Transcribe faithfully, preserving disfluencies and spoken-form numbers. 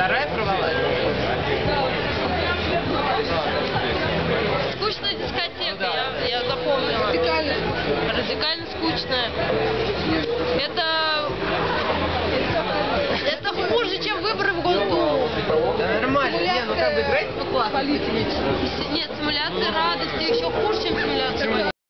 Вторая провалась. Скучная дискотека, я, я запомнила. Радикально. Радикально скучная. Это... Это хуже, чем выборы в Госдуму. Да нормально, не, ну как бы играть, ну классно. Политики. Нет, симуляция радости еще хуже, чем симуляция.